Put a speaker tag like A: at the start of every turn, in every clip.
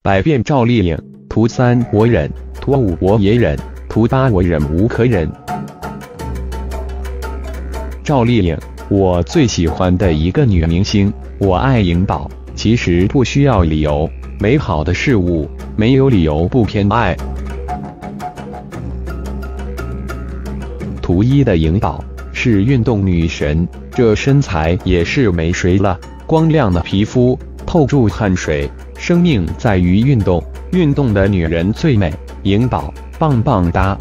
A: 百变赵丽颖，图3我忍，图5我也忍，图8我忍无可忍。赵丽颖，我最喜欢的一个女明星，我爱颖宝，其实不需要理由，美好的事物没有理由不偏爱。图1的颖宝是运动女神，这身材也是没谁了，光亮的皮肤透住汗水，生命在于运动，运动的女人最美，颖宝棒棒哒。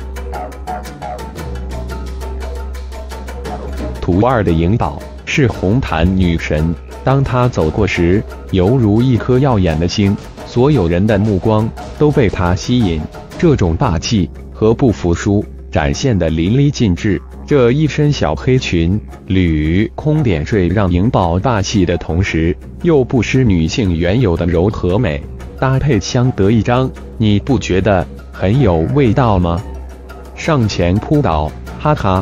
A: 图2的颖宝是红毯女神，当她走过时，犹如一颗耀眼的星，所有人的目光都被她吸引，这种霸气和不服输展现得淋漓尽致。这一身小黑裙、履空点缀，让颖宝霸气的同时，又不失女性原有的柔和美，搭配相得益彰，你不觉得很有味道吗？上前扑倒，哈哈。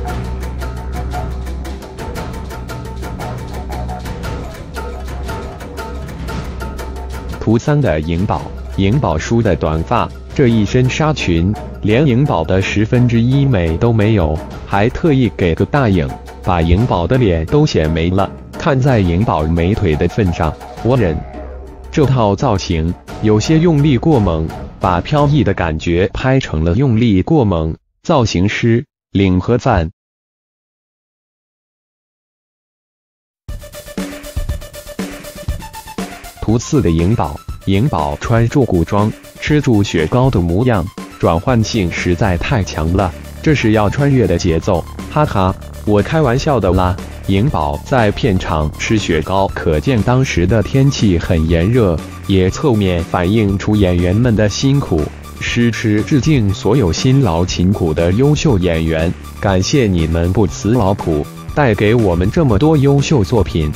A: 图3的颖宝，颖宝梳的短发，这一身纱裙，连颖宝的1/10美都没有，还特意给个大影，把颖宝的脸都显没了。看在颖宝美腿的份上，我忍。这套造型有些用力过猛，把飘逸的感觉拍成了用力过猛。造型师领盒饭。图4的颖宝，颖宝穿着古装，吃住雪糕的模样，转换性实在太强了，这是要穿越的节奏，哈哈，我开玩笑的啦。颖宝在片场吃雪糕，可见当时的天气很炎热，也侧面反映出演员们的辛苦。诗诗致敬所有辛劳勤苦的优秀演员，感谢你们不辞劳苦，带给我们这么多优秀作品。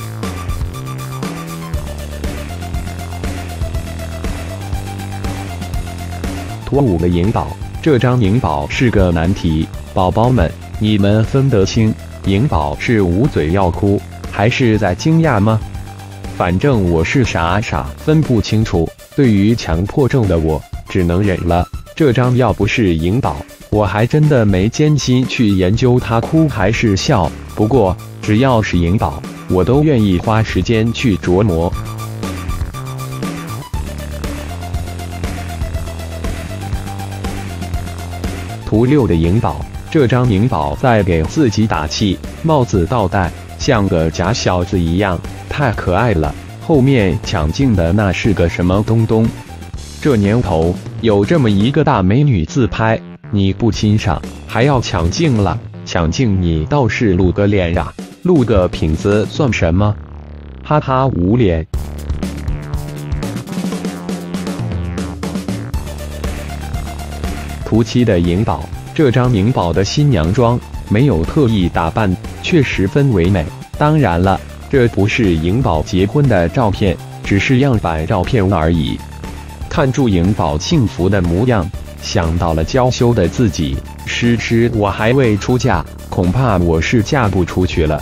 A: 图5的颖宝，这张颖宝是个难题，宝宝们，你们分得清颖宝是捂嘴要哭，还是在惊讶吗？反正我是傻分不清楚，对于强迫症的我，只能忍了。这张要不是颖宝，我还真的没艰辛去研究她哭还是笑，不过只要是颖宝，我都愿意花时间去琢磨。图6的颖宝，这张颖宝在给自己打气，帽子倒戴，像个假小子一样，太可爱了。后面抢镜的那是个什么东东？这年头有这么一个大美女自拍，你不欣赏还要抢镜了？抢镜你倒是露个脸呀，露个品子算什么？哈哈，无脸。图7的颖宝，这张颖宝的新娘妆没有特意打扮，却十分唯美。当然了，这不是颖宝结婚的照片，只是样板照片而已。看住颖宝幸福的模样，想到了娇羞的自己，诗诗，我还未出嫁，恐怕我是嫁不出去了。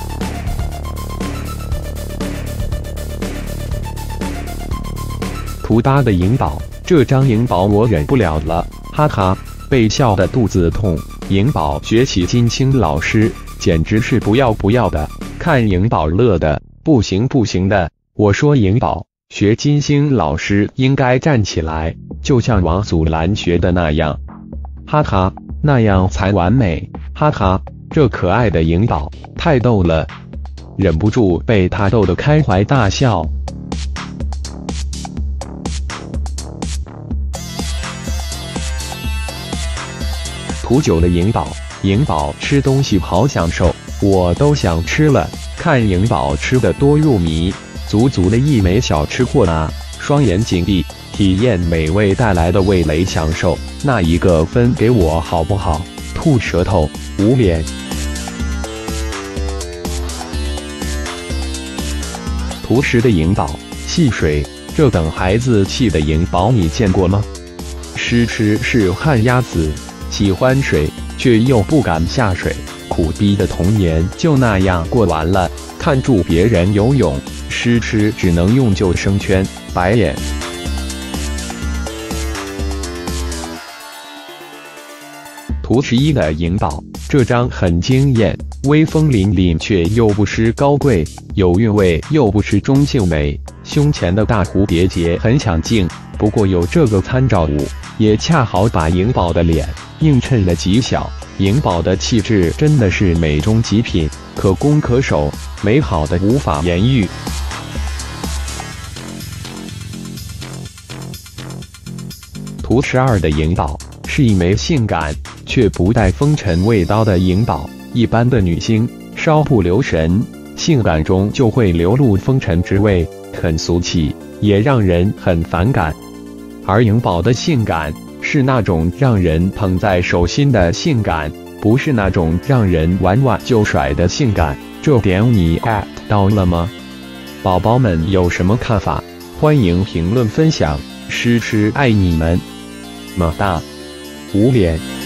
A: 图8的颖宝，这张颖宝我忍不了了，哈哈。被笑得肚子痛，颖宝学起金星老师，简直是不要的，看颖宝乐的不行的。我说颖宝学金星老师应该站起来，就像王祖蓝学的那样，哈哈，那样才完美，哈哈，这可爱的颖宝太逗了，忍不住被他逗得开怀大笑。图9的颖宝，颖宝吃东西好享受，我都想吃了。看颖宝吃的多入迷，足的一枚小吃货啊！双眼紧闭，体验美味带来的味蕾享受，那一个分给我好不好？吐舌头，捂脸。图10的颖宝，戏水，这等孩子气的颖宝你见过吗？诗诗是旱鸭子。喜欢水，却又不敢下水，苦逼的童年就那样过完了。看住别人游泳，诗诗只能用救生圈，白眼。 图11的颖宝，这张很惊艳，威风凛凛却又不失高贵，有韵味又不失中性美。胸前的大蝴蝶结很抢镜，不过有这个参照物，也恰好把颖宝的脸映衬了极小。颖宝的气质真的是美中极品，可攻可守，美好的无法言喻。图12的颖宝是一枚性感却不带风尘味道的颖宝。一般的女星稍不留神，性感中就会流露风尘之味，很俗气，也让人很反感。而颖宝的性感是那种让人捧在手心的性感，不是那种让人玩玩就甩的性感。这点你 get 到了吗？宝宝们有什么看法？欢迎评论分享，诗诗爱你们，么哒，无脸。